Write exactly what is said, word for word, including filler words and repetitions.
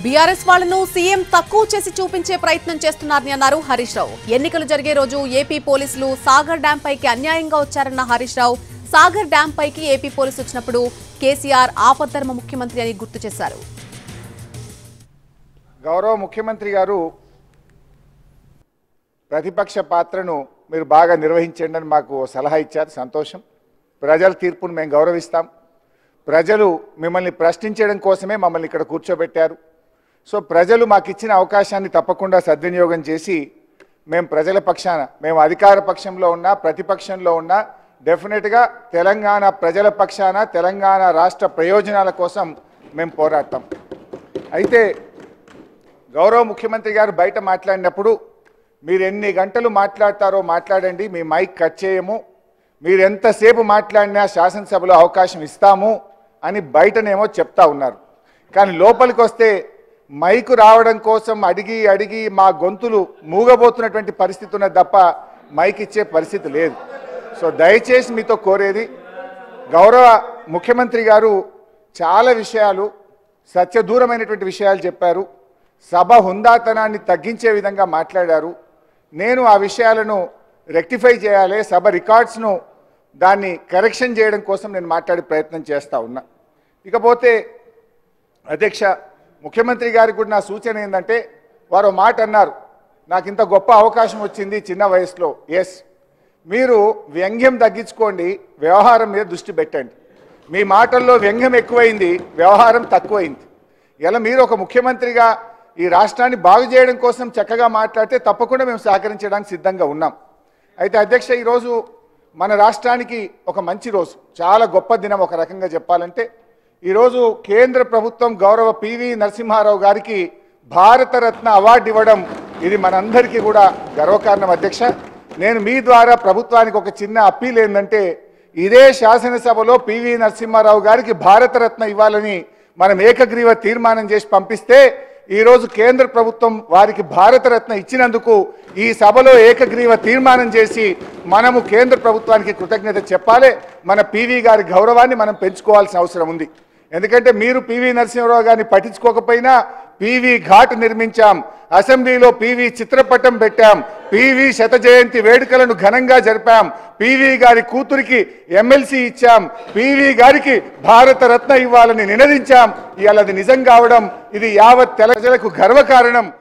BRS వాళ్లను CM తక్కువ చేసి చూపించే ప్రయత్నం చేస్తున్నారని అన్నారు హరీష్ రావు. ఎన్నికలు జరిగే రోజు ఏపీ పోలీసులు సాగర్ డ్యాం పైకి అన్యాయంగా వచ్చారన్న హరీష్ రావు సాగర్ డ్యాం పైకి ఏపీ పోలీసు వచ్చినప్పుడు కేసీఆర్ ఆపద్ధర్మ ముఖ్యమంత్రి అని గుర్తు చేశారు. గౌరవ ముఖ్యమంత్రి గారు ప్రతిపక్ష పాత్రను మీరు బాగా నిర్వహించండి అని మాకు సలహా ఇచ్చారు. సంతోషం. ప్రజల తీర్పును మేము గౌరవిస్తాం. ప్రజలు మిమ్మల్ని ప్రశ్నించడం కోసమే మమ్మల్ని ఇక్కడ కూర్చోబెట్టారు. సో ప్రజలు మాకు ఇచ్చిన అవకాశాన్ని తప్పకుండా సద్వినియోగం చేసి మేము ప్రజల పక్షాన, మేము అధికార పక్షంలో ఉన్నా ప్రతిపక్షంలో ఉన్నా డెఫినెట్గా తెలంగాణ ప్రజల పక్షాన తెలంగాణ రాష్ట్ర ప్రయోజనాల కోసం మేము పోరాడతాం. అయితే గౌరవ ముఖ్యమంత్రి గారు బయట మాట్లాడినప్పుడు మీరు ఎన్ని గంటలు మాట్లాడతారో మాట్లాడండి, మీ మైక్ కట్ చేయము, మీరు ఎంతసేపు మాట్లాడినా శాసనసభలో అవకాశం ఇస్తాము అని బయటనేమో చెప్తా ఉన్నారు. కానీ లోపలికి వస్తే మైకు రావడం కోసం అడిగి అడిగి మా గొంతులు మూగబోతున్నటువంటి పరిస్థితి ఉన్నది తప్ప మైక్ ఇచ్చే పరిస్థితి లేదు. సో దయచేసి మీతో కోరేది, గౌరవ ముఖ్యమంత్రి గారు చాలా విషయాలు సత్యదూరమైనటువంటి విషయాలు చెప్పారు. సభ హుందాతనాన్ని తగ్గించే విధంగా మాట్లాడారు. నేను ఆ విషయాలను రెక్టిఫై చేయాలి, సభ రికార్డ్స్ను దాన్ని కరెక్షన్ చేయడం కోసం నేను మాట్లాడే ప్రయత్నం చేస్తూ ఉన్నా. ఇకపోతే అధ్యక్ష, ముఖ్యమంత్రి గారికి కూడా నా సూచన ఏంటంటే, వారు మాట అన్నారు, నాకు ఇంత గొప్ప అవకాశం వచ్చింది చిన్న వయసులో. ఎస్, మీరు వ్యంగ్యం తగ్గించుకోండి, వ్యవహారం మీద దృష్టి పెట్టండి. మీ మాటల్లో వ్యంగ్యం ఎక్కువైంది, వ్యవహారం తక్కువైంది. ఇలా మీరు ఒక ముఖ్యమంత్రిగా ఈ రాష్ట్రాన్ని బాగు చేయడం కోసం చక్కగా మాట్లాడితే తప్పకుండా మేము సహకరించడానికి సిద్ధంగా ఉన్నాం. అయితే అధ్యక్ష, ఈరోజు మన రాష్ట్రానికి ఒక మంచి రోజు, చాలా గొప్ప దినం. ఒక రకంగా చెప్పాలంటే ఈరోజు కేంద్ర ప్రభుత్వం గౌరవ పివి నరసింహారావు గారికి భారతరత్న అవార్డు ఇవ్వడం, ఇది మనందరికీ కూడా గర్వకారణం. అధ్యక్ష, నేను మీ ద్వారా ప్రభుత్వానికి ఒక చిన్న అప్పీల్ ఏంటంటే, ఇదే శాసనసభలో పివి నరసింహారావు గారికి భారతరత్న ఇవ్వాలని మనం ఏకగ్రీవ తీర్మానం చేసి పంపిస్తే ఈరోజు కేంద్ర ప్రభుత్వం వారికి భారతరత్న ఇచ్చినందుకు ఈ సభలో ఏకగ్రీవ తీర్మానం చేసి మనము కేంద్ర ప్రభుత్వానికి కృతజ్ఞత చెప్పాలి. మన పివి గారి గౌరవాన్ని మనం పెంచుకోవాల్సిన అవసరం ఉంది. ఎందుకంటే మీరు పివి నరసింహారావు గారిని పట్టించుకోకపోయినా పివి ఘాట్ నిర్మించాం, అసెంబ్లీలో పివి చిత్రపటం పెట్టాం, పివి శత జయంతి వేడుకలను ఘనంగా జరిపాం, పివి గారి కూతురికి ఎమ్మెల్సీ ఇచ్చాం, పివి గారికి భారతరత్న ఇవ్వాలని నినదించాం. ఇవాళ అది నిజం కావడం, ఇది యావత్ ప్రజలకు గర్వకారణం.